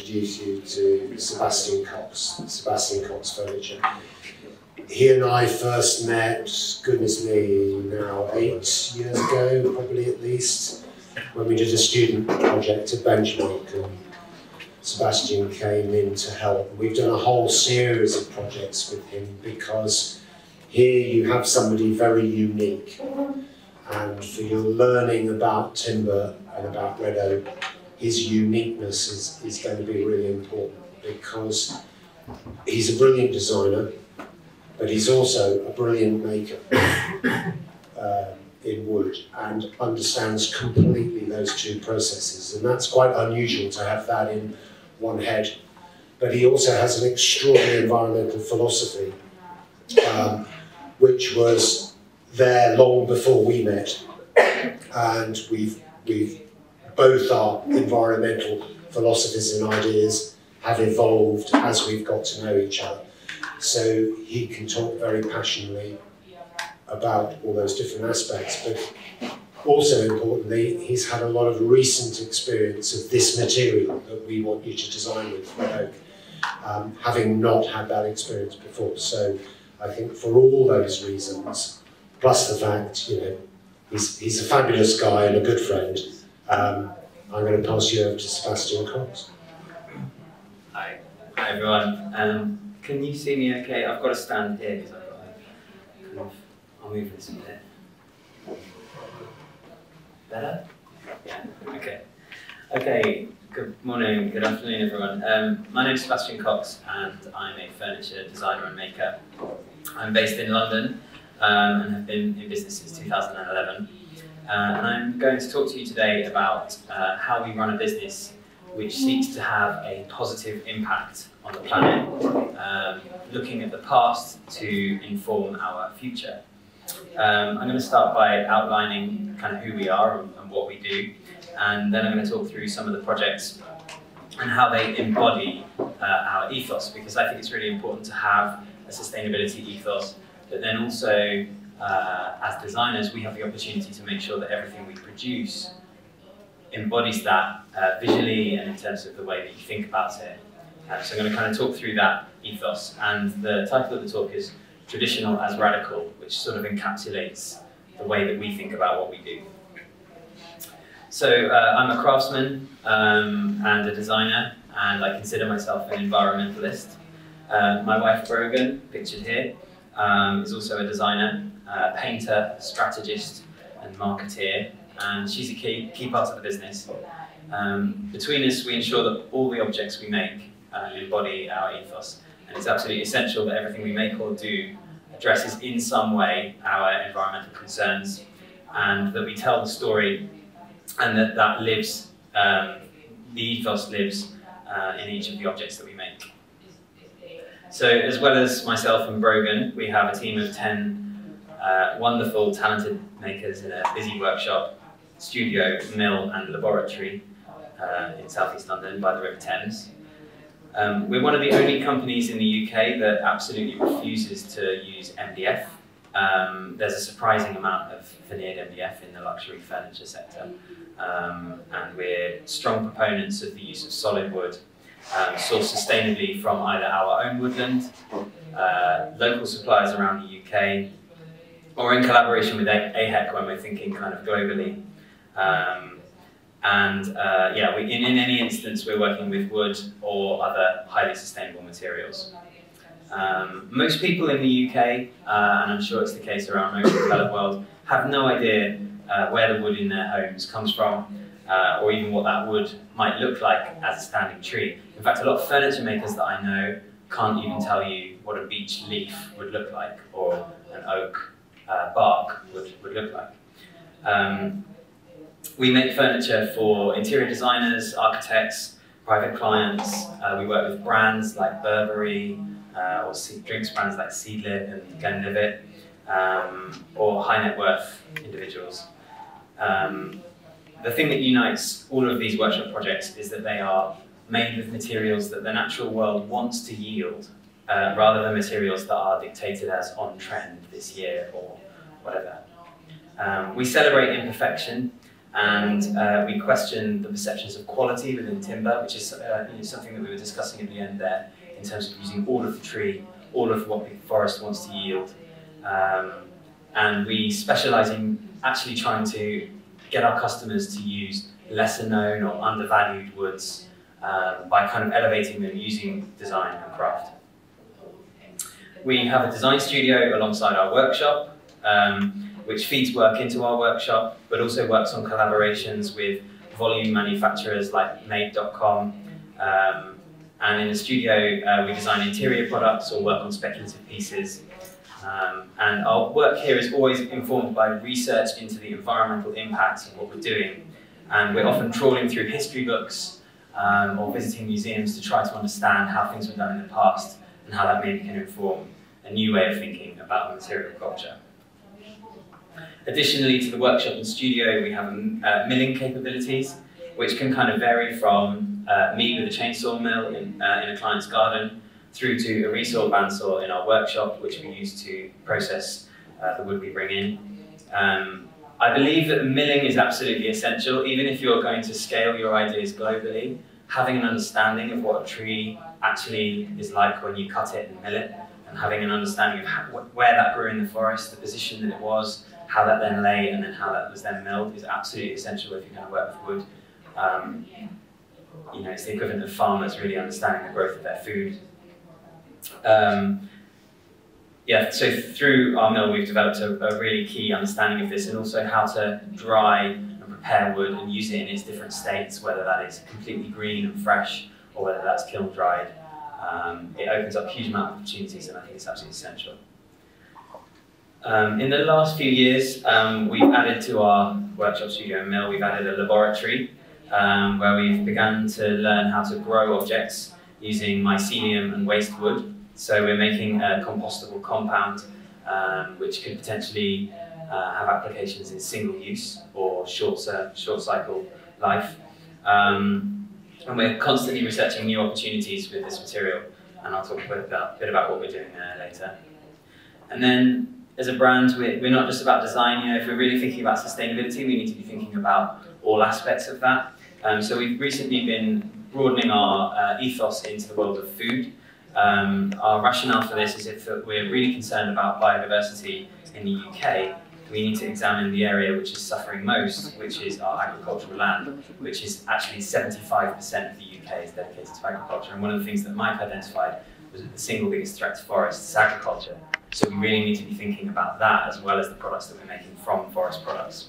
introduce you to Sebastian Cox, Sebastian Cox Furniture. He and I first met, goodness me, now 8 years ago, probably at least, when we did a student project at Benchmark, and Sebastian came in to help. We've done a whole series of projects with him because here you have somebody very unique, and for your learning about timber and about red oak, his uniqueness is going to be really important, because he's a brilliant designer, but he's also a brilliant maker in wood, and understands completely those two processes, and that's quite unusual to have that in one head. But he also has an extraordinary environmental philosophy, which was there long before we met, and we've both our environmental philosophies and ideas have evolved as we've got to know each other. So he can talk very passionately about all those different aspects, but also importantly, he's had a lot of recent experience of this material that we want you to design with, red oak, having not had that experience before. So I think for all those reasons, plus the fact, you know, he's a fabulous guy and a good friend, I'm going to pass you over to Sebastian Cox. Hi everyone. Can you see me okay? I've got to stand here because I've got I'll move this a bit. Better? Yeah, okay. Okay, good morning, good afternoon everyone. My name is Sebastian Cox and I'm a furniture designer and maker. I'm based in London and have been in business since 2011. And I'm going to talk to you today about how we run a business which seeks to have a positive impact on the planet, looking at the past to inform our future. I'm going to start by outlining kind of who we are and what we do, and then I'm going to talk through some of the projects and how they embody our ethos, because I think it's really important to have a sustainability ethos, but then also as designers we have the opportunity to make sure that everything we produce embodies that visually and in terms of the way that you think about it. So I'm going to kind of talk through that ethos, and the title of the talk is Traditional as Radical, which sort of encapsulates the way that we think about what we do. So I'm a craftsman and a designer, and I consider myself an environmentalist. My wife Brogan, pictured here, is also a designer, painter, strategist and marketeer, and she's a key part of the business. Between us we ensure that all the objects we make embody our ethos, and it's absolutely essential that everything we make or do addresses in some way our environmental concerns, and that we tell the story, and that lives, the ethos lives in each of the objects that we make. So as well as myself and Brogan, we have a team of 10 wonderful, talented makers in a busy workshop, studio, mill and laboratory in southeast London by the River Thames. We're one of the only companies in the UK that absolutely refuses to use MDF. There's a surprising amount of veneered MDF in the luxury furniture sector, and we're strong proponents of the use of solid wood, sourced sustainably from either our own woodland, local suppliers around the UK, or in collaboration with AHEC when we're thinking kind of globally. Yeah, in any instance we're working with wood or other highly sustainable materials. Most people in the UK, and I'm sure it's the case around most of the developed world, have no idea where the wood in their homes comes from, or even what that wood might look like as a standing tree. In fact, a lot of furniture makers that I know can't even tell you what a beech leaf would look like, or an oak bark would look like. We make furniture for interior designers, architects, private clients. We work with brands like Burberry, or drinks brands like Seedlip and Glenlivet, or high net worth individuals. The thing that unites all of these workshop projects is that they are made with materials that the natural world wants to yield, rather than materials that are dictated as on trend this year or whatever. We celebrate imperfection, and we questioned the perceptions of quality within timber, which is something that we were discussing at the end there, in terms of using all of the tree, all of what the forest wants to yield. And we specialise in actually trying to get our customers to use lesser known or undervalued woods by kind of elevating them using design and craft. We have a design studio alongside our workshop, which feeds work into our workshop, but also works on collaborations with volume manufacturers like Made.com. And in the studio, we design interior products or work on speculative pieces. And our work here is always informed by research into the environmental impacts of what we're doing. And we're often trawling through history books or visiting museums to try to understand how things were done in the past and how that maybe can inform a new way of thinking about material culture. Additionally to the workshop and studio, we have milling capabilities, which can kind of vary from me with a chainsaw mill in a client's garden, through to a resaw bandsaw in our workshop, which we use to process the wood we bring in. I believe that milling is absolutely essential. Even if you're going to scale your ideas globally, having an understanding of what a tree actually is like when you cut it and mill it, and having an understanding of where that grew in the forest, the position that it was, how that then lay, and then how that was then milled is absolutely essential if you're going to work with wood. You know, it's the equivalent of farmers really understanding the growth of their food. Yeah, so through our mill we've developed a really key understanding of this, and also how to dry and prepare wood and use it in its different states, whether that is completely green and fresh or whether that's kiln dried. It opens up a huge amount of opportunities, and I think it's absolutely essential. In the last few years, we've added to our workshop, studio and mill, we've added a laboratory where we've begun to learn how to grow objects using mycelium and waste wood. So we're making a compostable compound which could potentially have applications in single use or short cycle life. And we're constantly researching new opportunities with this material, and I'll talk a bit about what we're doing there later. And then as a brand, we're not just about design. You know, if we're really thinking about sustainability, we need to be thinking about all aspects of that. So we've recently been broadening our ethos into the world of food. Our rationale for this is if we're really concerned about biodiversity in the UK, we need to examine the area which is suffering most, which is our agricultural land, which is actually 75% of the UK is dedicated to agriculture. And one of the things that Mike identified was that the single biggest threat to forests is agriculture. So we really need to be thinking about that as well as the products that we're making from forest products.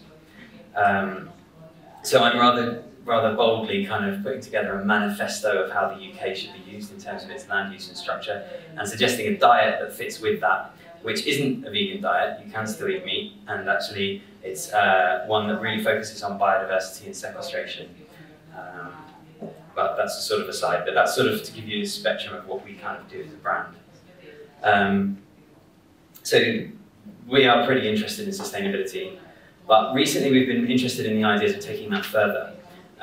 So I'm rather boldly kind of putting together a manifesto of how the UK should be used in terms of its land use and structure, and suggesting a diet that fits with that, which isn't a vegan diet. You can still eat meat, and actually it's one that really focuses on biodiversity and sequestration. But that's a sort of aside, but that's sort of to give you a spectrum of what we kind of do as a brand. So we are pretty interested in sustainability, but recently we've been interested in the ideas of taking that further.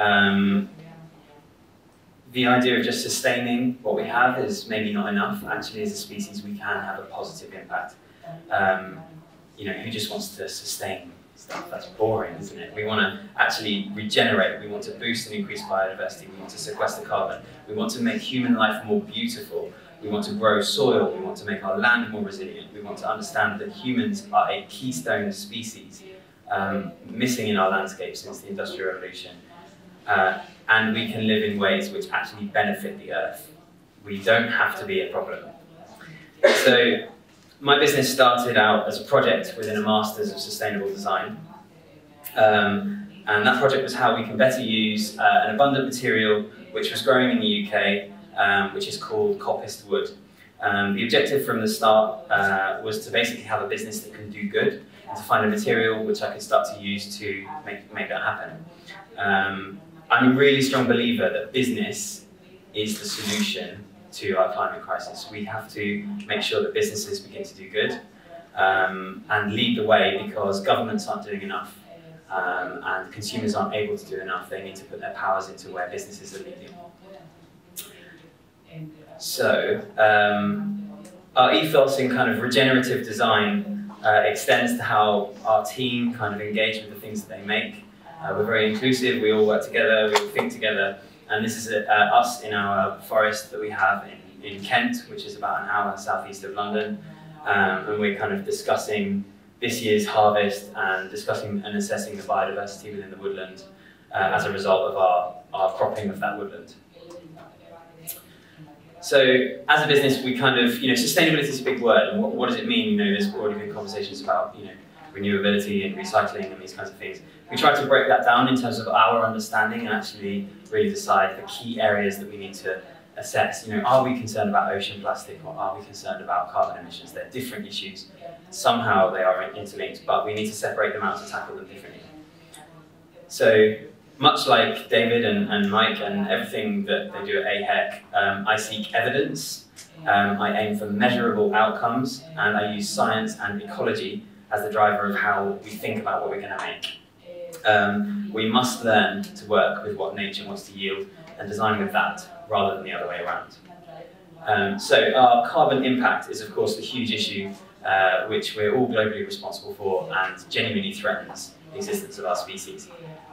The idea of just sustaining what we have is maybe not enough. Actually, as a species, we can have a positive impact. You know, who just wants to sustain stuff? That's boring, isn't it? We want to actually regenerate. We want to boost and increase biodiversity. We want to sequester carbon. We want to make human life more beautiful. We want to grow soil. We want to make our land more resilient. We want to understand that humans are a keystone species missing in our landscape since the Industrial Revolution. And we can live in ways which actually benefit the earth. We don't have to be a problem. So my business started out as a project within a Masters of Sustainable Design. And that project was how we can better use an abundant material which was growing in the UK, which is called coppiced wood. The objective from the start was to basically have a business that can do good, and to find a material which I could start to use to make that happen. I'm a really strong believer that business is the solution to our climate crisis. We have to make sure that businesses begin to do good and lead the way, because governments aren't doing enough and consumers aren't able to do enough. They need to put their powers into where businesses are leading. So our ethos in kind of regenerative design extends to how our team kind of engage with the things that they make. We're very inclusive, we all work together, we all think together, and this is us in our forest that we have in Kent, which is about an hour southeast of London, and we're kind of discussing this year's harvest and discussing and assessing the biodiversity within the woodland as a result of our cropping of that woodland. So as a business, we kind of, sustainability is a big word, and what does it mean? There's already been conversations about, renewability and recycling and these kinds of things. We try to break that down in terms of our understanding and actually really decide the key areas that we need to assess. Are we concerned about ocean plastic, or are we concerned about carbon emissions? They're different issues. Somehow they are interlinked, but we need to separate them out to tackle them differently. So much like David and Mike and everything that they do at AHEC, I seek evidence, I aim for measurable outcomes, and I use science and ecology as the driver of how we think about what we're going to make. We must learn to work with what nature wants to yield and design with that, rather than the other way around. So our carbon impact is of course the huge issue which we're all globally responsible for and genuinely threatens the existence of our species.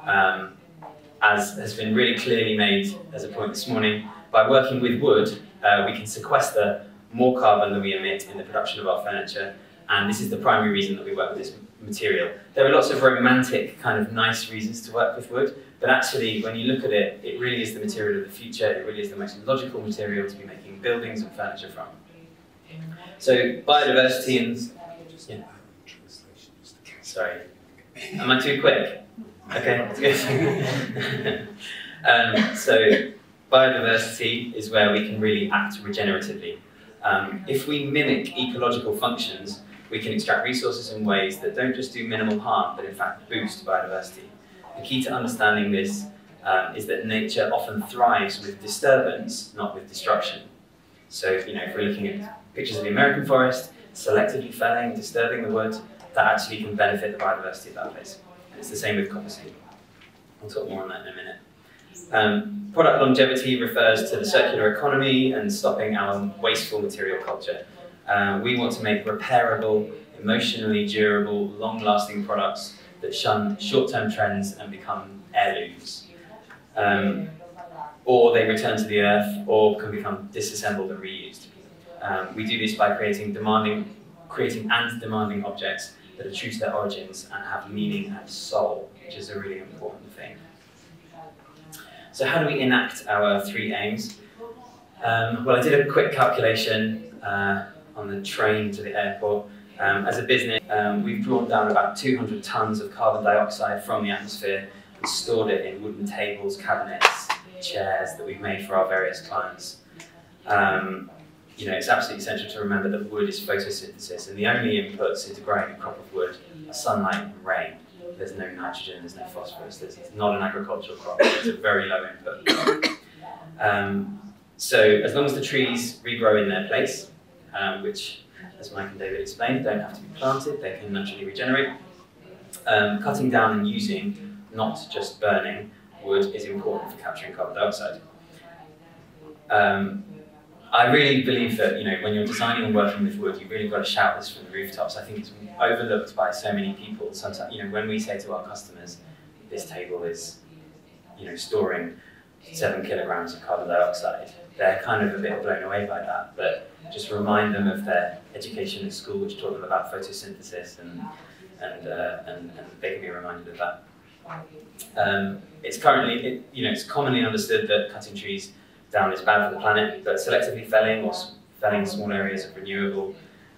As has been really clearly made as a point this morning, by working with wood, we can sequester more carbon than we emit in the production of our furniture, and this is the primary reason that we work with this material. There are lots of romantic, kind of nice reasons to work with wood, but actually, when you look at it, it really is the material of the future, it really is the most logical material to be making buildings and furniture from. So, biodiversity and... Yeah. Sorry. Am I too quick? Okay, that's good. So, biodiversity is where we can really act regeneratively. If we mimic ecological functions, we can extract resources in ways that don't just do minimal harm, but in fact boost biodiversity. The key to understanding this is that nature often thrives with disturbance, not with destruction. So, if we're looking at pictures of the American forest, selectively felling, disturbing the wood, that actually can benefit the biodiversity of that place. And it's the same with copper seed. I'll talk more on that in a minute. Product longevity refers to the circular economy and stopping our wasteful material culture. We want to make repairable, emotionally durable, long-lasting products that shun short-term trends and become heirlooms. Or they return to the earth, or can become disassembled and reused. We do this by creating and demanding objects that are true to their origins and have meaning and soul, which is a really important thing. So how do we enact our 3 aims? Well, I did a quick calculation on the train to the airport. As a business, we've drawn down about 200 tons of carbon dioxide from the atmosphere and stored it in wooden tables, cabinets, chairs that we've made for our various clients. It's absolutely essential to remember that wood is photosynthesis, and the only inputs into growing a crop of wood are sunlight and rain. There's no nitrogen, there's no phosphorus, it's not an agricultural crop, it's a very low input. So as long as the trees regrow in their place, which, as Mike and David explained, don't have to be planted, they can naturally regenerate. Cutting down and using, not just burning, wood is important for capturing carbon dioxide. I really believe that when you're designing and working with wood, you've really got to shout this from the rooftops. I think it's overlooked by so many people. Sometimes, when we say to our customers, this table is, storing 7 kilograms of carbon dioxide, they're kind of a bit blown away by that. But just remind them of their education at school, which taught them about photosynthesis, and they can be reminded of that. It's commonly understood that cutting trees down is bad for the planet, but selectively felling or felling small areas of renewable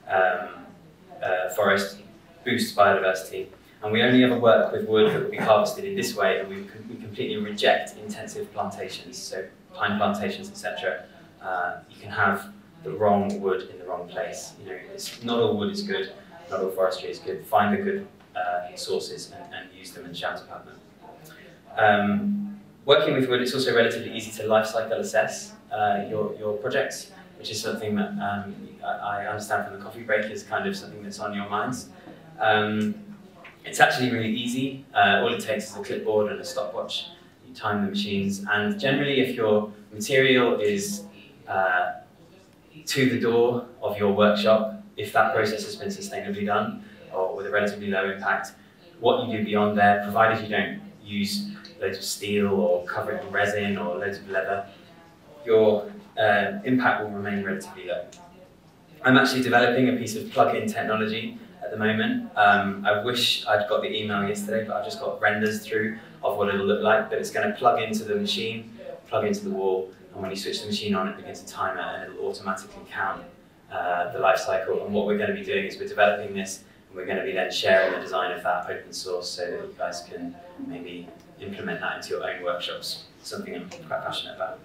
forest boosts biodiversity. And we only ever work with wood that will be harvested in this way, and we completely reject intensive plantations, so pine plantations, etc. You can have the wrong wood in the wrong place. Not all wood is good, not all forestry is good. Find the good sources and use them and shout about them. Working with wood, it's also relatively easy to life cycle assess your projects, which is something that I understand from the coffee break is kind of something that's on your minds. It's actually really easy. All it takes is a clipboard and a stopwatch. You time the machines, and generally if your material is to the door of your workshop, if that process has been sustainably done or with a relatively low impact, what you do beyond there, provided you don't use loads of steel or cover it in resin or loads of leather, your impact will remain relatively low. I'm actually developing a piece of plug-in technology at the moment. I wish I'd got the email yesterday, but I've just got renders through of what it'll look like, but it's going to plug into the machine, plug into the wall, and when you switch the machine on, it begins to time it, and it'll automatically count the life cycle. And what we're going to be doing is we're developing this, and we're going to be then sharing the design of that open source so that you guys can maybe implement that into your own workshops, something I'm quite passionate about.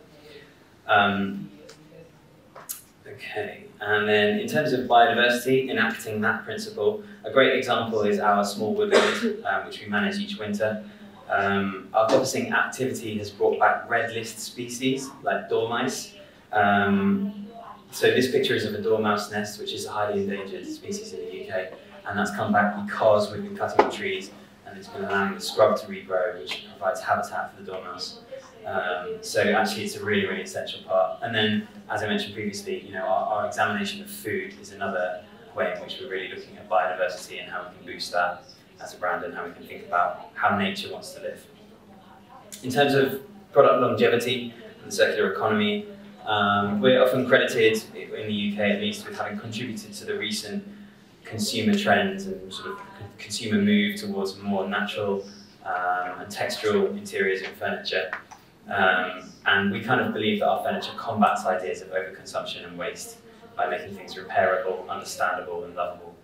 Okay, and then in terms of biodiversity, enacting that principle, a great example is our small woodland, which we manage each winter. Our coppicing activity has brought back red list species like dormice. So this picture is of a dormouse nest, which is a highly endangered species in the UK, and that's come back because we've been cutting the trees and it's been allowing the scrub to regrow, which provides habitat for the dormouse. So actually it's a really, really essential part. And then, as I mentioned previously, our examination of food is another way in which we're really looking at biodiversity and how we can boost that as a brand and how we can think about how nature wants to live. In terms of product longevity and the circular economy, we're often credited, in the UK at least, with having contributed to the recent consumer trends and sort of consumer move towards more natural and textural interiors in furniture. And we kind of believe that our furniture combats ideas of overconsumption and waste by making things repairable, understandable and lovable.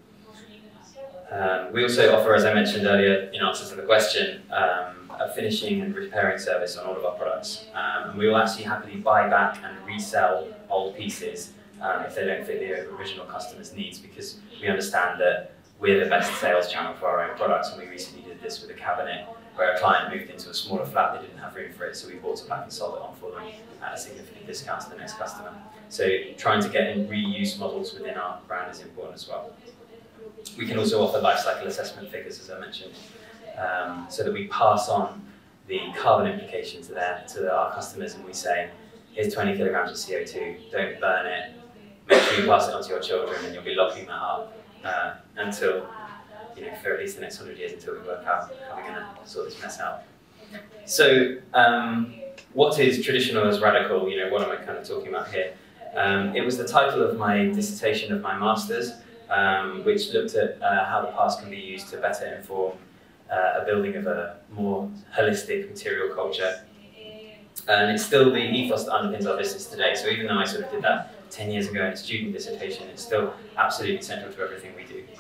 We also offer, as I mentioned earlier in answer to the question, a finishing and repairing service on all of our products. And we will actually happily buy back and resell old pieces if they don't fit the original customer's needs, because we understand that we're the best sales channel for our own products, and we recently did this with a cabinet where a client moved into a smaller flat, they didn't have room for it, so we bought it back and sold it on for them at a significant discount to the next customer. So trying to get in reuse models within our brand is important as well. We can also offer life cycle assessment figures, as I mentioned, so that we pass on the carbon implications to our customers, and we say, here's 20 kilograms of CO2, don't burn it, make sure you pass it on to your children, and you'll be locking that up until, for at least the next 100 years, until we work out how we're going to sort this mess out. So, what is traditional as radical? What am I kind of talking about here? It was the title of my dissertation of my master's, which looked at how the past can be used to better inform a building of a more holistic material culture. And it's still the ethos that underpins our business today. So even though I sort of did that 10 years ago in a student dissertation, it's still absolutely central to everything we do.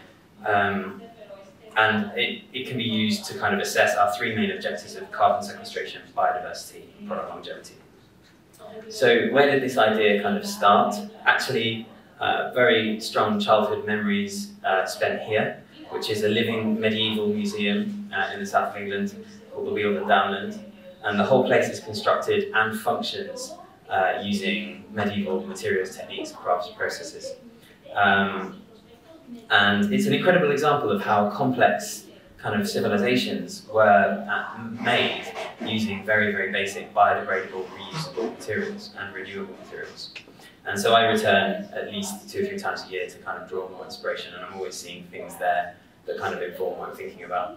And it can be used to kind of assess our three main objectives of carbon sequestration, biodiversity, and product longevity. So where did this idea kind of start? Actually, very strong childhood memories spent here, which is a living medieval museum in the south of England called the Weald and Downland. And the whole place is constructed and functions using medieval materials, techniques, crafts, and processes. And it's an incredible example of how complex kind of civilizations were made using very, very basic biodegradable, reusable materials and renewable materials. And so I return at least 2 or 3 times a year to kind of draw more inspiration, and I'm always seeing things there that kind of inform what I'm thinking about.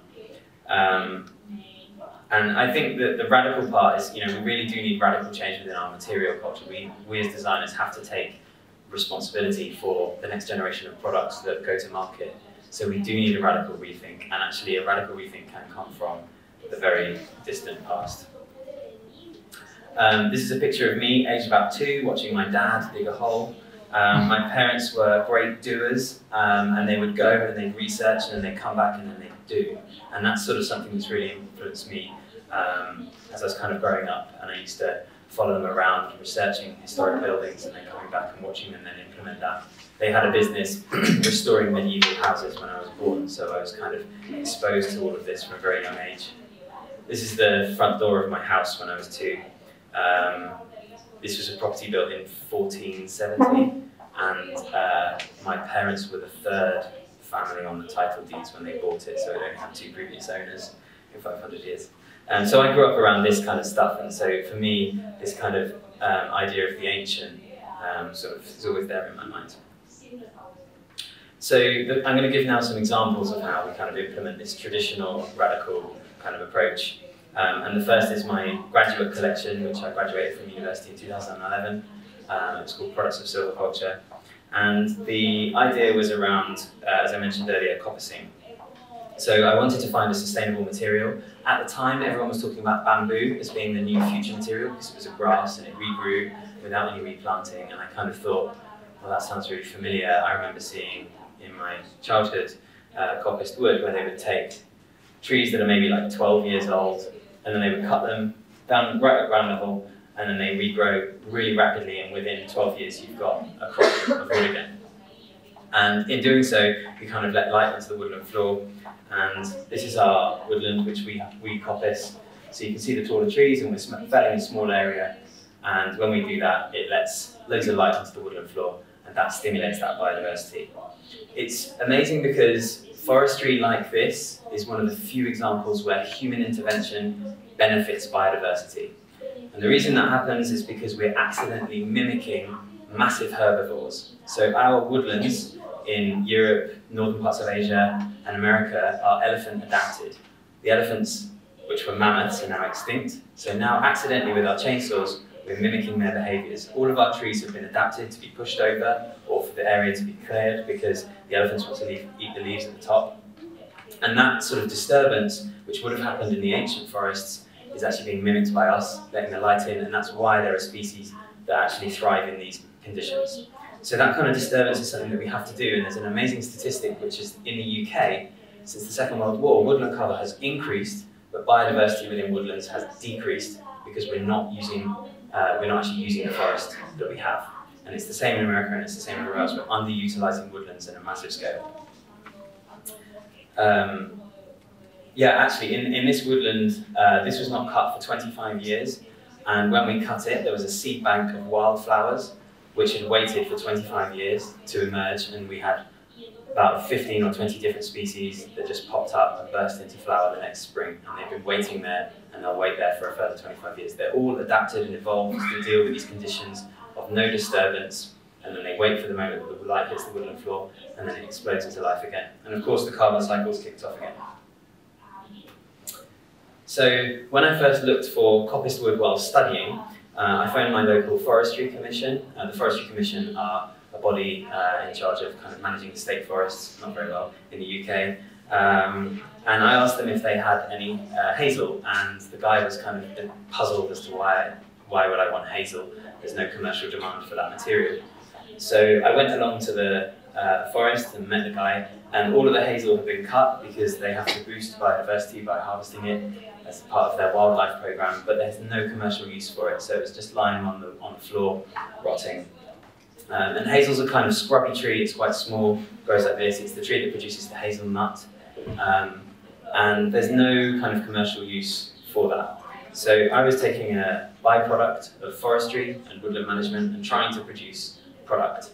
And I think that the radical part is, we really do need radical change within our material culture. We as designers have to take responsibility for the next generation of products that go to market. So we do need a radical rethink, and actually a radical rethink can come from the very distant past. This is a picture of me, aged about 2, watching my dad dig a hole. My parents were great doers, and they would go and they'd research and then they'd come back and then they'd do. And that's sort of something that's really influenced me as I was kind of growing up, and I used to follow them around researching historic buildings and then coming back and watching them then implement that. They had a business restoring medieval houses when I was born, so I was kind of exposed to all of this from a very young age. This is the front door of my house when I was 2. This was a property built in 1470, and my parents were the 3rd family on the title deeds when they bought it, so it only had 2 previous owners in 500 years. So I grew up around this kind of stuff, and so for me, this kind of idea of the ancient sort of is always there in my mind. So I'm going to give now some examples of how we kind of implement this traditional radical kind of approach. And the first is my graduate collection, which I graduated from university in 2011. It's called Products of Silviculture. And the idea was around, as I mentioned earlier, coppicing. So I wanted to find a sustainable material. At the time, everyone was talking about bamboo as being the new future material because it was a grass and it regrew without any replanting. And I kind of thought, well, that sounds really familiar. I remember seeing in my childhood coppiced wood where they would take trees that are maybe like 12 years old and then they would cut them down right at ground level and then they regrow really rapidly, and within 12 years you've got a crop of wood again. And in doing so, we kind of let light onto the woodland floor. And this is our woodland, which we coppice. So you can see the taller trees, and we're felling a small area. And when we do that, it lets loads of light onto the woodland floor, and that stimulates that biodiversity. It's amazing because forestry like this is one of the few examples where human intervention benefits biodiversity. And the reason that happens is because we're accidentally mimicking massive herbivores. So our woodlands in Europe, northern parts of Asia, and America are elephant adapted. The elephants, which were mammoths, are now extinct. So now accidentally with our chainsaws, we're mimicking their behaviours. All of our trees have been adapted to be pushed over or for the area to be cleared because the elephants want to eat the leaves at the top. And that sort of disturbance, which would have happened in the ancient forests, is actually being mimicked by us, letting the light in, and that's why there are species that actually thrive in these conditions. So that kind of disturbance is something that we have to do, and there's an amazing statistic which is in the UK, since the Second World War, woodland cover has increased, but biodiversity within woodlands has decreased because we're not actually using the forest that we have. And it's the same in America and it's the same everywhere else. We're underutilising woodlands in a massive scale. Yeah, actually, in this woodland, this was not cut for 25 years. And when we cut it, there was a seed bank of wildflowers, which had waited for 25 years to emerge. And we had about 15 or 20 different species that just popped up and burst into flower the next spring. And they've been waiting there, and they'll wait there for a further 25 years. They're all adapted and evolved to deal with these conditions of no disturbance. And then they wait for the moment that the light hits the woodland floor, and then it explodes into life again. And of course, the carbon cycle's kicked off again. So when I first looked for coppiced wood while studying, I phoned my local forestry commission. The forestry commission are a body in charge of kind of managing the state forests, not very well, in the UK. And I asked them if they had any hazel, and the guy was kind of puzzled as to why would I want hazel? There's no commercial demand for that material. So I went along to the forest and met the guy, and all of the hazel had been cut because they have to boost biodiversity by harvesting it as part of their wildlife program, but there's no commercial use for it, so it was just lying on the floor, rotting. And hazel's a kind of scrubby tree, it's quite small, grows like this, it's the tree that produces the hazelnut, and there's no kind of commercial use for that. So I was taking a byproduct of forestry and woodland management and trying to produce product.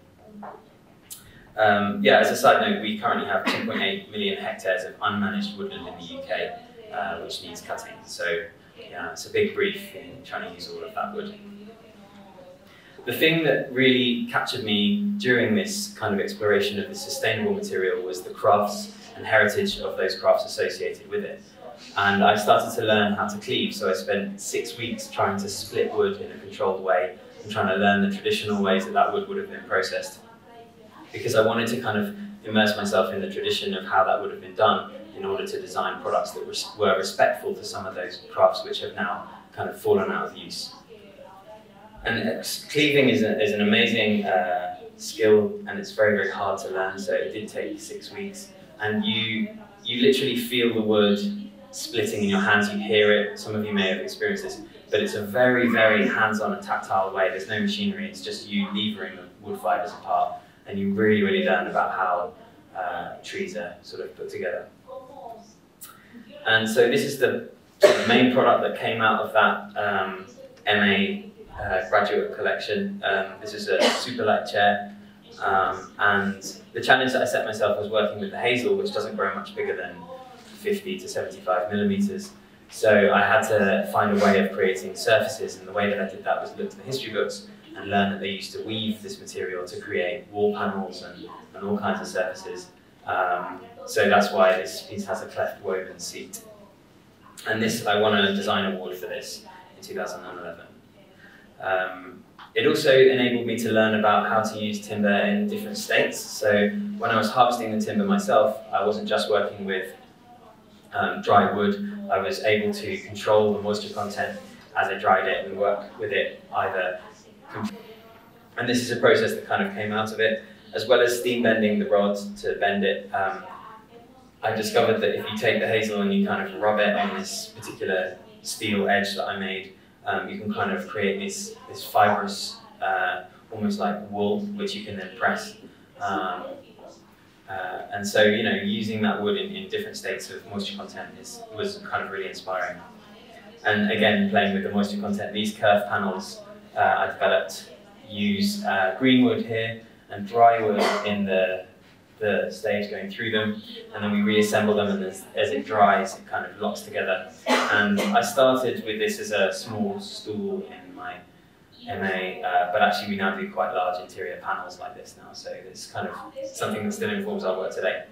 Yeah, as a side note, we currently have 2.8 million hectares of unmanaged woodland in the UK, which needs cutting. So yeah, it's a big brief in trying to use all of that wood. The thing that really captured me during this kind of exploration of the sustainable material was the crafts and heritage of those crafts associated with it. And I started to learn how to cleave, so I spent 6 weeks trying to split wood in a controlled way and trying to learn the traditional ways that wood would have been processed. Because I wanted to kind of immerse myself in the tradition of how that would have been done in order to design products that were respectful to some of those crafts which have now kind of fallen out of use. And cleaving is an amazing skill, and it's very, very hard to learn, so it did take 6 weeks. And you literally feel the wood splitting in your hands, you hear it, some of you may have experienced this, but it's a very, very hands-on and tactile way. There's no machinery, it's just you levering the wood fibres apart, and you really, really learn about how trees are sort of put together. And so this is the sort of main product that came out of that MA graduate collection. This is a super light chair, and the challenge that I set myself was working with the hazel, which doesn't grow much bigger than 50 to 75 millimeters. So I had to find a way of creating surfaces, and the way that I did that was look to the history books and learn that they used to weave this material to create wall panels and all kinds of surfaces. So that's why this piece has a cleft woven seat. And this, I won a design award for this in 2011. It also enabled me to learn about how to use timber in different states. So when I was harvesting the timber myself, I wasn't just working with dry wood. I was able to control the moisture content as I dried it and work with it either. And this is a process that kind of came out of it, as well as steam bending the rod to bend it. I discovered that if you take the hazel and you kind of rub it on this particular steel edge that I made, you can kind of create this fibrous, almost like wool, which you can then press. And so, you know, using that wood in different states of moisture content was kind of really inspiring. And again, playing with the moisture content, these curved panels I developed use green wood here and dry wood in the stage going through them, and then we reassemble them, and as it dries, it kind of locks together. And I started with this as a small stool in my MA, but actually we now do quite large interior panels like this now, so it's kind of something that still informs our work today.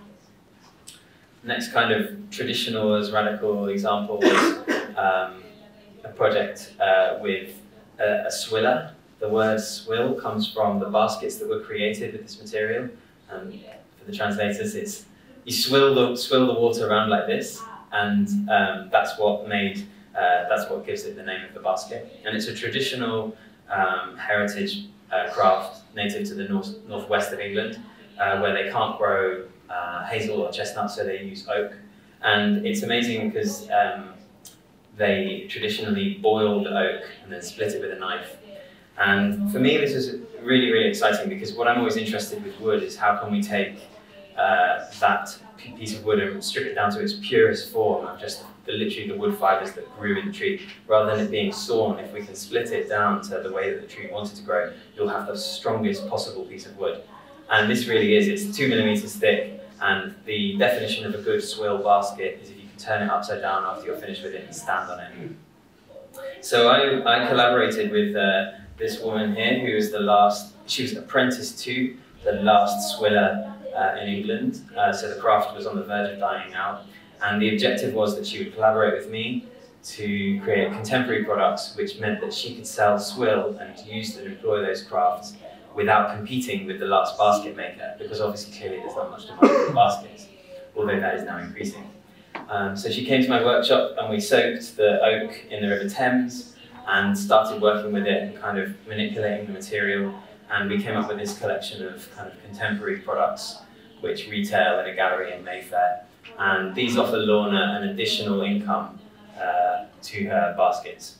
Next kind of traditional as radical example was a project with a swiller. The word swill comes from the baskets that were created with this material. For the translators, it's you swill the water around like this, and that's what gives it the name of the basket. And it's a traditional heritage craft native to the northwest of England, where they can't grow hazel or chestnut, so they use oak. And it's amazing because they traditionally boil the oak and then split it with a knife. And for me, this was really, really exciting, because what I'm always interested with wood is how can we take that piece of wood and strip it down to its purest form of just literally the wood fibers that grew in the tree, rather than it being sawn. If we can split it down to the way that the tree wanted to grow, you'll have the strongest possible piece of wood. And this really is, it's 2 millimeters thick, and the definition of a good swill basket is if you can turn it upside down after you're finished with it and stand on it. So I collaborated with this woman here, who was she was apprenticed to the last swiller in England, so the craft was on the verge of dying out, and the objective was that she would collaborate with me to create contemporary products, which meant that she could sell swill and use and employ those crafts without competing with the last basket maker, because obviously clearly there's not much demand for baskets, although that is now increasing. So she came to my workshop and we soaked the oak in the River Thames and started working with it and kind of manipulating the material, and we came up with this collection of kind of contemporary products which retail at a gallery in Mayfair, and these offer Lorna an additional income to her baskets.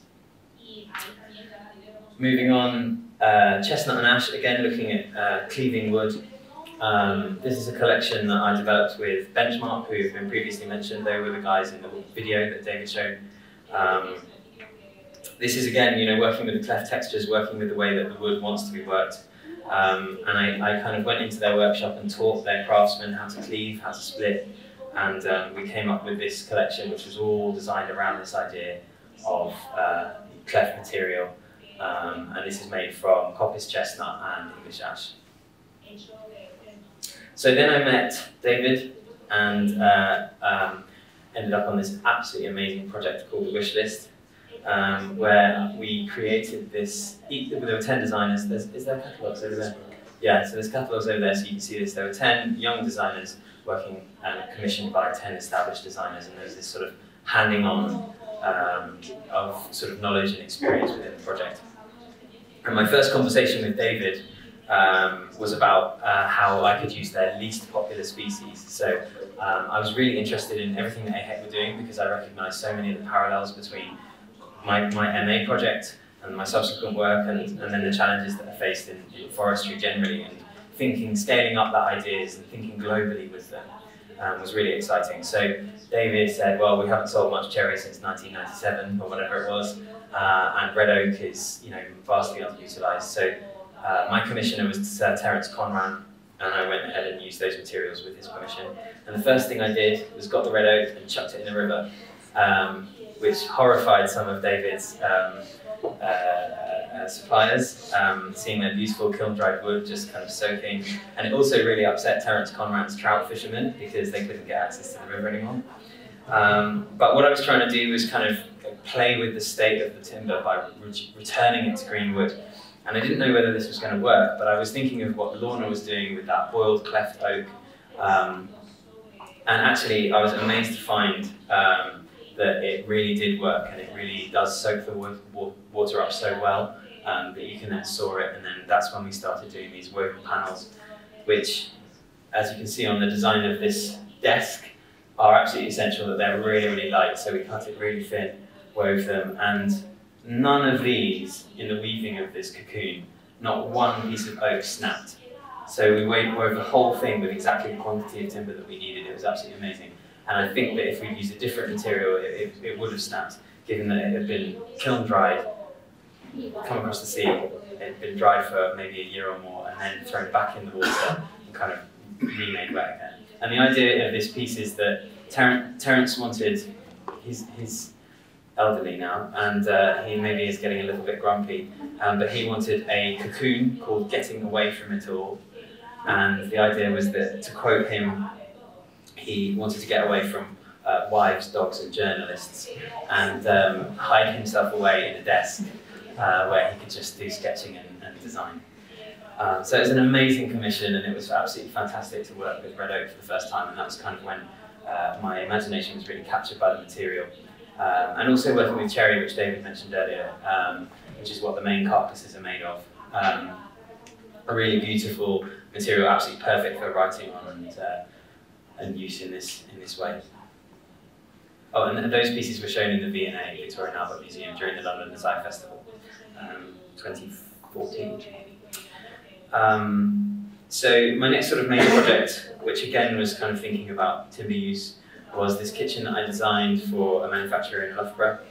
Moving on, chestnut and ash, again looking at cleaving wood. This is a collection that I developed with Benchmark, who have been previously mentioned. They were the guys in the video that David showed. This is again, you know, working with the cleft textures, working with the way that the wood wants to be worked. And I kind of went into their workshop and taught their craftsmen how to cleave, how to split, and we came up with this collection, which was all designed around this idea of cleft material. And this is made from coppice chestnut and English ash. So then I met David and ended up on this absolutely amazing project called the Wish List, where we created this. There were 10 designers. Is there catalogues over there? Yeah, so there's catalogues over there, so you can see this. There were 10 young designers working commissioned by 10 established designers, and there's this sort of handing on of sort of knowledge and experience within the project. And my first conversation with David was about how I could use their least popular species. So I was really interested in everything that AHEC were doing, because I recognised so many of the parallels between my MA project and my subsequent work, and then the challenges that I faced in forestry generally, and scaling up the ideas and thinking globally with them was really exciting. So David said, well, we haven't sold much cherry since 1997 or whatever it was, and red oak is, you know, vastly underutilised. So my commissioner was Sir Terence Conran, and I went ahead and used those materials with his permission. And the first thing I did was got the red oak and chucked it in the river, which horrified some of David's suppliers, seeing their beautiful kiln-dried wood just kind of soaking. And it also really upset Terence Conran's trout fishermen, because they couldn't get access to the river anymore. But what I was trying to do was kind of play with the state of the timber by returning it to green wood. And I didn't know whether this was going to work, but I was thinking of what Lorna was doing with that boiled cleft oak. And actually, I was amazed to find that it really did work, and it really does soak the water up so well that you can then saw it. And then that's when we started doing these woven panels, which, as you can see on the design of this desk, are absolutely essential that they're really, really light. So we cut it really thin, wove them, and none of these, in the weaving of this cocoon, not one piece of oak snapped. So we wove the whole thing with exactly the quantity of timber that we needed. It was absolutely amazing. And I think that if we'd used a different material, it would have snapped, given that it had been kiln dried, come across the sea, it had been dried for maybe a year or more, and then thrown back in the water and kind of remade wet again. And the idea of this piece is that Terence wanted, he's elderly now, and he maybe is getting a little bit grumpy, but he wanted a cocoon called Getting Away From It All. And the idea was that, to quote him, he wanted to get away from wives, dogs and journalists, and hide himself away in a desk where he could just do sketching and design. So it was an amazing commission, and it was absolutely fantastic to work with red oak for the first time, and that was kind of when my imagination was really captured by the material. And also working with cherry, which David mentioned earlier, which is what the main carcasses are made of. A really beautiful material, absolutely perfect for writing on and use in this way. Oh, and those pieces were shown in the V&A, Victoria and Albert Museum, during the London Design Festival, 2014. So my next sort of major project, which again was kind of thinking about timber use, was this kitchen that I designed for a manufacturer in Loughborough.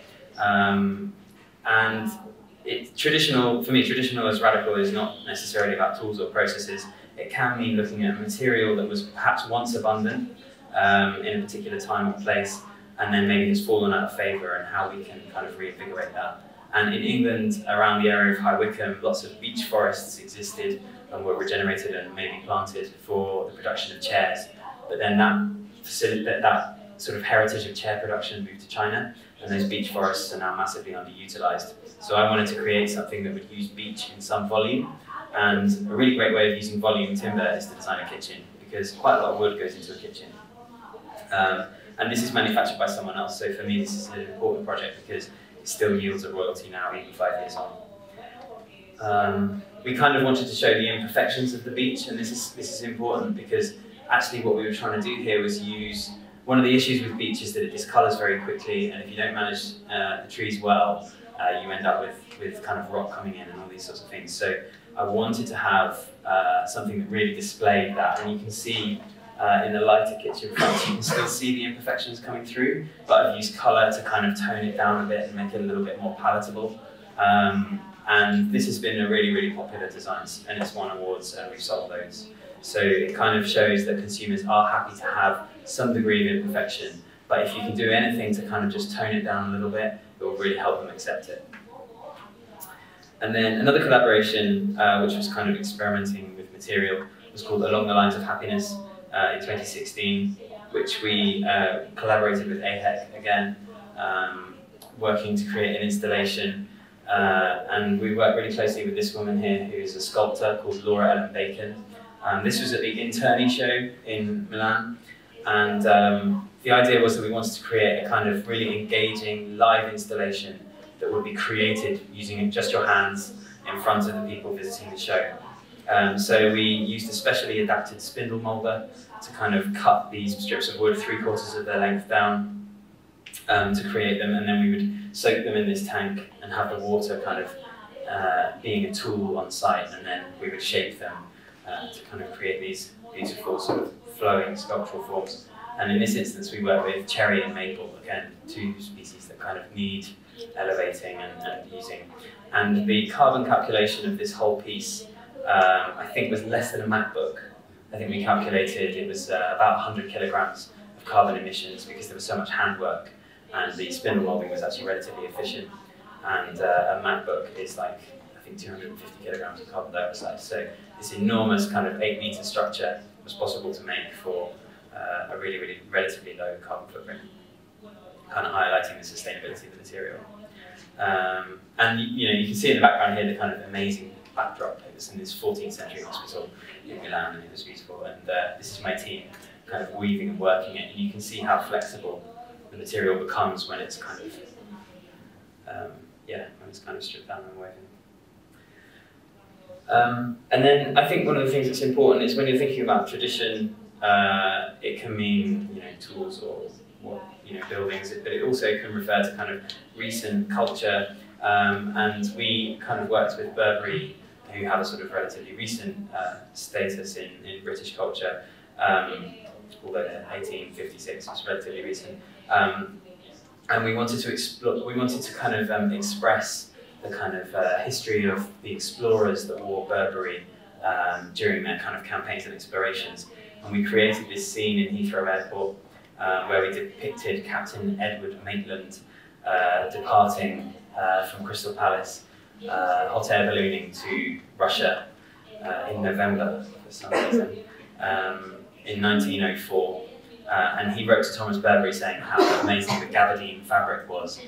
And it's traditional, for me, traditional as radical is not necessarily about tools or processes. It can mean looking at a material that was perhaps once abundant in a particular time or place, and then maybe has fallen out of favour, and how we can kind of reinvigorate that. And in England, around the area of High Wycombe, lots of beech forests existed and were regenerated and maybe planted for the production of chairs. But then that sort of heritage of chair production moved to China, and those beech forests are now massively underutilised. So I wanted to create something that would use beech in some volume, and a really great way of using volume timber is to design a kitchen, because quite a lot of wood goes into a kitchen. And this is manufactured by someone else, so for me this is an important project because it still yields a royalty now, even 5 years on. We kind of wanted to show the imperfections of the beech, and this is important because actually what we were trying to do here was use, one of the issues with beech is that it discolours very quickly, and if you don't manage the trees well, you end up with kind of rot coming in and all these sorts of things. So I wanted to have something that really displayed that, and you can see in the lighter kitchen front, you can still see the imperfections coming through, but I've used colour to kind of tone it down a bit and make it a little bit more palatable. And this has been a really, really popular design, and it's won awards, and we've sold loads. So it kind of shows that consumers are happy to have some degree of imperfection, but if you can do anything to kind of just tone it down a little bit, it will really help them accept it. And then another collaboration, which was kind of experimenting with material, was called Along the Lines of Happiness in 2016, which we collaborated with AHEC again, working to create an installation. And we worked really closely with this woman here, who is a sculptor called Laura Ellen Bacon. This was at the Interni show in Milan, and the idea was that we wanted to create a kind of really engaging live installation that would be created using just your hands in front of the people visiting the show. So we used a specially adapted spindle moulder to kind of cut these strips of wood 3/4 of their length down to create them, and then we would soak them in this tank and have the water kind of being a tool on site, and then we would shape them to kind of create these beautiful sort of flowing sculptural forms. And in this instance we work with cherry and maple, again, two species that kind of need elevating and using. And the carbon calculation of this whole piece I think was less than a MacBook. I think we calculated it was about 100 kilograms of carbon emissions, because there was so much handwork, and the spindle moulding was actually relatively efficient. And a MacBook is like, I think, 250 kilograms of carbon dioxide. So this enormous kind of 8-meter structure was possible to make for a really, really relatively low carbon footprint. kind of highlighting the sustainability of the material. And you can see in the background here the kind of amazing backdrop. It was in this 14th century hospital in Milan, and it was beautiful. And this is my team kind of weaving and working it, and you can see how flexible the material becomes when it's kind of when it's kind of stripped down and woven. And then I think one of the things that's important is when you're thinking about tradition, it can mean tools or buildings, but it also can refer to kind of recent culture. And we kind of worked with Burberry, who have a sort of relatively recent status in British culture, although 1856 was relatively recent. And we wanted to explore. We wanted to kind of express the kind of history of the explorers that wore Burberry during their kind of campaigns and explorations. And we created this scene in Heathrow Airport where we depicted Captain Edward Maitland departing from Crystal Palace, hot air ballooning to Russia in November for some reason in 1904. And he wrote to Thomas Burberry saying how amazing the gabardine fabric was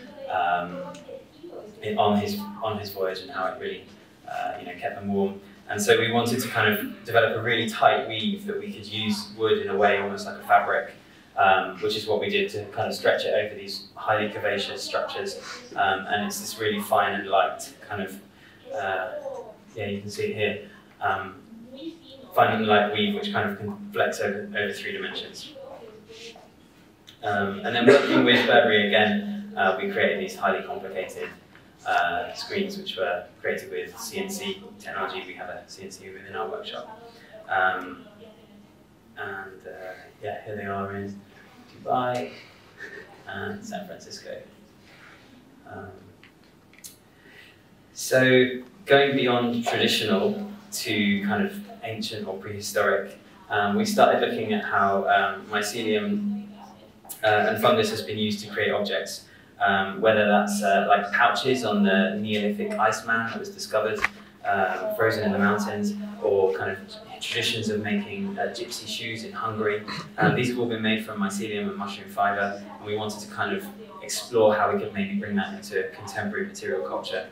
on his voyage, and how it really kept them warm. And so we wanted to kind of develop a really tight weave that we could use wood in a way almost like a fabric, which is what we did to kind of stretch it over these highly curvaceous structures. And it's this really fine and light kind of, you can see it here, fine and light weave which kind of can flex over 3 dimensions. And then working with Burberry again, we created these highly complicated screens which were created with CNC technology. We have a CNC within our workshop. Here they are in Dubai and San Francisco. So going beyond traditional to kind of ancient or prehistoric, we started looking at how mycelium and fungus has been used to create objects, whether that's like pouches on the Neolithic Iceman that was discovered frozen in the mountains, or kind of traditions of making gypsy shoes in Hungary. These have all been made from mycelium and mushroom fibre, and we wanted to kind of explore how we could maybe bring that into contemporary material culture.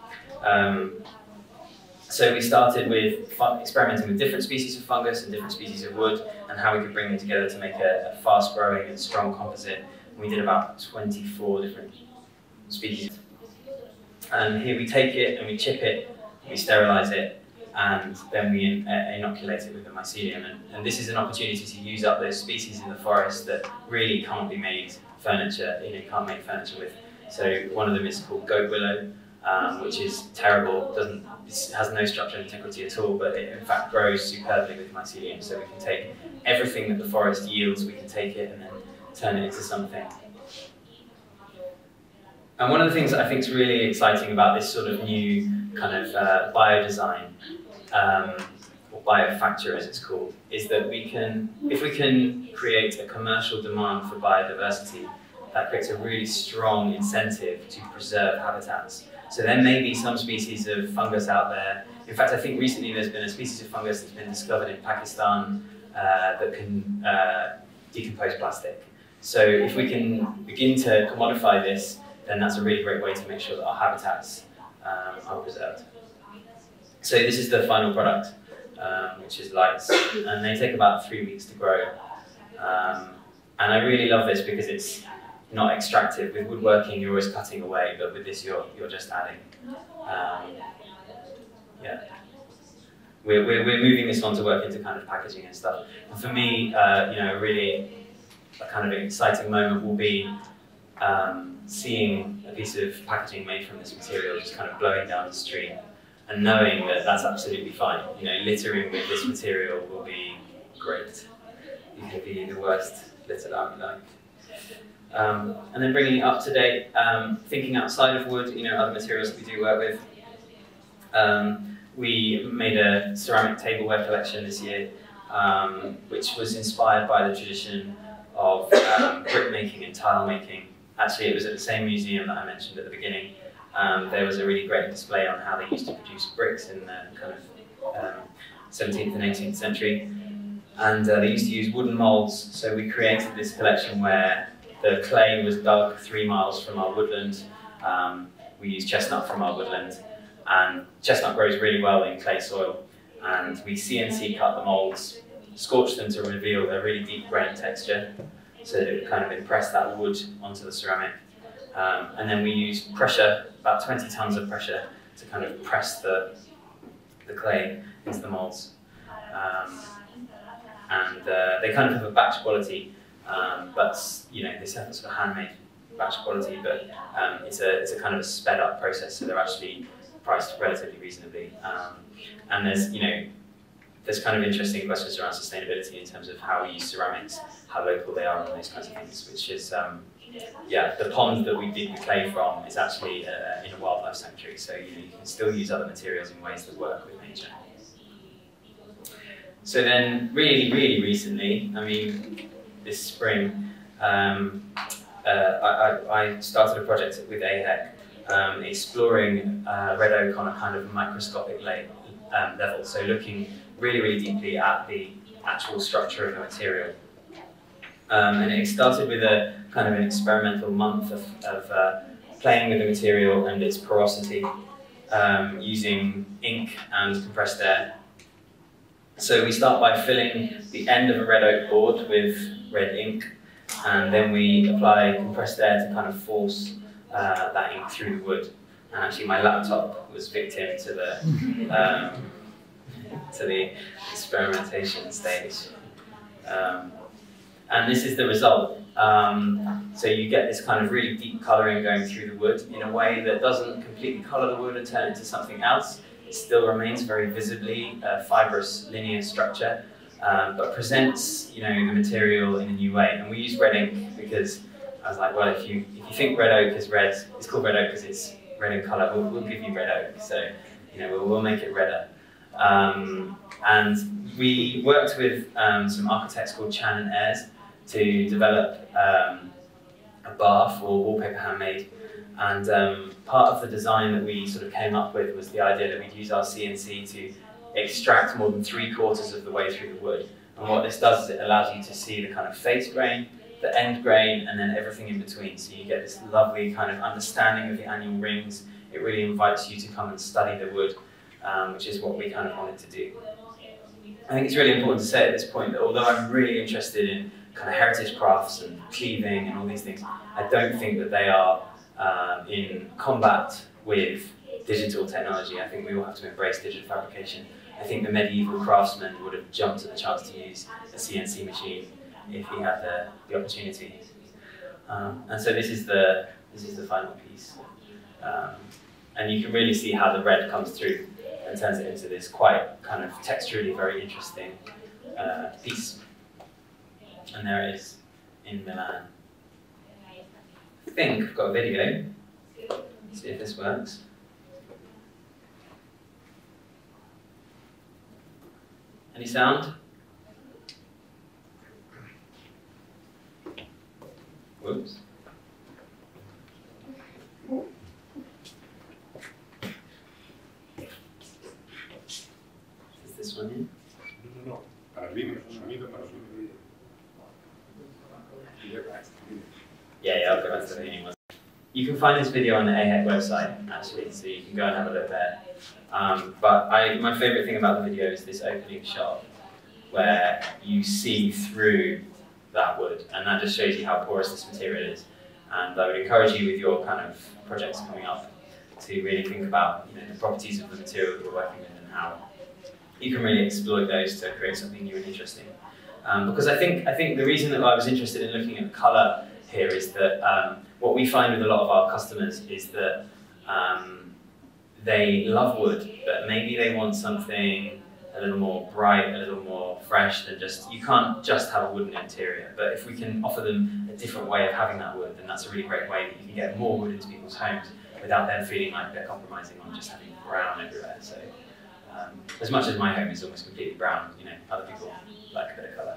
So we started with experimenting with different species of fungus and different species of wood, and how we could bring them together to make a fast-growing and strong composite. We did about 24 different species. And here we take it and we chip it, we sterilise it, and then we inoculate it with the mycelium. And this is an opportunity to use up those species in the forest that really can't be made furniture, can't make furniture with. So one of them is called goat willow, which is terrible, has no structural integrity at all, but it in fact grows superbly with mycelium. So we can take everything that the forest yields, we can take it and then turn it into something. And one of the things that I think is really exciting about this sort of new kind of bio-design, or biofacture as it's called, is that if we can create a commercial demand for biodiversity, that creates a really strong incentive to preserve habitats. So there may be some species of fungus out there. In fact, I think recently there's been a species of fungus that's been discovered in Pakistan that can decompose plastic. So if we can begin to commodify this, then that's a really great way to make sure that our habitats are preserved. So this is the final product, which is lights, and they take about 3 weeks to grow. And I really love this because it's not extractive. With woodworking, you're always cutting away, but with this, you're just adding. We're moving this on to work into kind of packaging and stuff. And for me, really a kind of exciting moment will be seeing a piece of packaging made from this material just kind of blowing down the street, and knowing that that's absolutely fine. Littering with this material will be great. You can be the worst litter out you like. And then bringing it up to date, thinking outside of wood, other materials that we do work with. We made a ceramic tableware collection this year, which was inspired by the tradition of brick making and tile making. Actually, it was at the same museum that I mentioned at the beginning. There was a really great display on how they used to produce bricks in the kind of 17th and 18th century. And they used to use wooden molds, so we created this collection where the clay was dug 3 miles from our woodland. We use chestnut from our woodland, and chestnut grows really well in clay soil. And we CNC cut the molds, scorch them to reveal a really deep grain texture, so that it would kind of impress that wood onto the ceramic. And then we use pressure, about 20 tons of pressure, to kind of press the clay into the molds. They kind of have a batch quality, but this have sort of handmade batch quality, but it's a kind of a sped up process, so they're actually priced relatively reasonably. And there's kind of interesting questions around sustainability in terms of how we use ceramics, how local they are, and those kinds of things, which is, the pond that we did the clay from is actually in a wildlife sanctuary, so you can still use other materials in ways that work with nature. So then, really, really recently, I mean, this spring, I started a project with AHEC exploring red oak on a kind of microscopic level, so looking really, really deeply at the actual structure of the material. And it started with a kind of an experimental month of playing with the material and its porosity, using ink and compressed air. So we start by filling the end of a red oak board with red ink, and then we apply compressed air to kind of force that ink through the wood. And actually my laptop was victim to the experimentation stage. And this is the result. So you get this kind of really deep colouring going through the wood in a way that doesn't completely colour the wood and turn it into something else. It still remains very visibly a fibrous linear structure, but presents the material in a new way. And we use red ink because I was like, well, if you think red oak is red, it's called red oak because it's red in colour, we'll give you red oak. So we'll make it redder. And we worked with some architects called Chan and Ayres to develop a bar for wallpaper handmade. And part of the design that we sort of came up with was the idea that we'd use our CNC to extract more than 3/4 of the way through the wood. And what this does is it allows you to see the kind of face grain, the end grain, and then everything in between. So you get this lovely kind of understanding of the annual rings. It really invites you to come and study the wood, which is what we kind of wanted to do. I think it's really important to say at this point that although I'm really interested in kind of heritage crafts and cleaving and all these things, I don't think that they are in combat with digital technology. I think we all have to embrace digital fabrication. I think the medieval craftsman would have jumped at the chance to use a CNC machine if he had the opportunity. And so this is the final piece. And you can really see how the red comes through and turns it into this quite kind of texturally very interesting piece. And there it is in Milan. I think I've got a video. Let's see if this works. Any sound? Whoops. Is this one in? No. Para el vídeo, sonido para el vídeo. Yeah, I'll go back to the beginning one. You can find this video on the AHEC website, actually, so you can go and have a look there. But my favourite thing about the video is this opening shot, where you see through that wood, and that just shows you how porous this material is. And I would encourage you with your kind of projects coming up to really think about the properties of the material that we're working with and how you can really exploit those to create something new and interesting. Because I think the reason that I was interested in looking at the colour here is that what we find with a lot of our customers is that they love wood, but maybe they want something a little more bright, a little more fresh than you can't just have a wooden interior. But if we can offer them a different way of having that wood, then that's a really great way that you can get more wood into people's homes without them feeling like they're compromising on just having brown everywhere. So as much as my home is almost completely brown, other people like a bit of colour.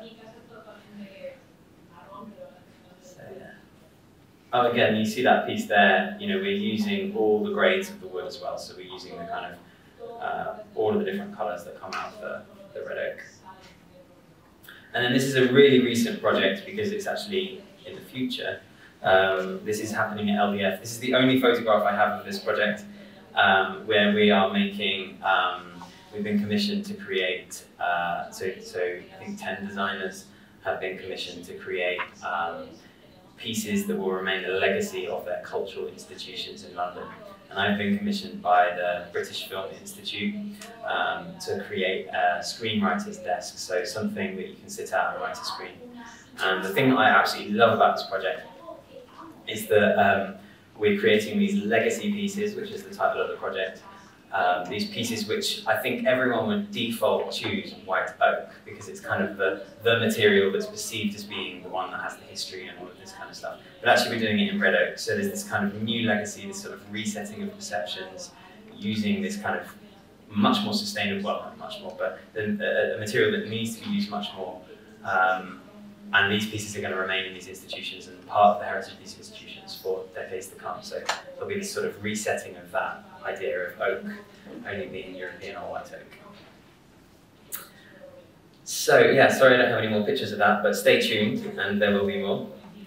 So yeah. Oh, again, you see that piece there, we're using all the grades of the wood as well, so we're using the kind of all of the different colours that come out of the red oak. And then this is a really recent project because it's actually in the future. This is happening at LDF. This is the only photograph I have of this project, where we are making, we've been commissioned to create, so I think 10 designers have been commissioned to create pieces that will remain a legacy of their cultural institutions in London. And I've been commissioned by the British Film Institute to create a screenwriter's desk, so something that you can sit at and write a screen. And the thing that I absolutely love about this project is that we're creating these legacy pieces, which is the title of the project. These pieces which I think everyone would default choose white oak, because it's kind of the material that's perceived as being the one that has the history and all of this kind of stuff. But actually we're doing it in red oak, so there's this kind of new legacy, this sort of resetting of perceptions, using this kind of much more sustainable, well not much more, but a material that needs to be used much more. And these pieces are going to remain in these institutions and part of the heritage of these institutions for decades to come. So there'll be this sort of resetting of that idea of oak only being European or white oak. So yeah, sorry I don't have any more pictures of that, but stay tuned and there will be more.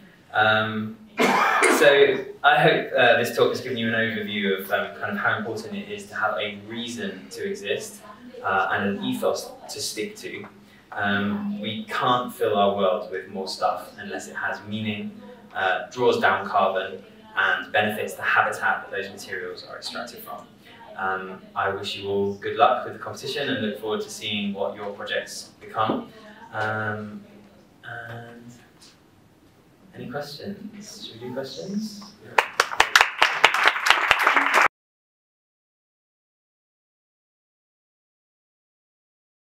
So I hope this talk has given you an overview of kind of how important it is to have a reason to exist and an ethos to stick to. We can't fill our world with more stuff unless it has meaning, draws down carbon, and benefits the habitat that those materials are extracted from. I wish you all good luck with the competition and look forward to seeing what your projects become. And any questions? Should we do questions? Yeah.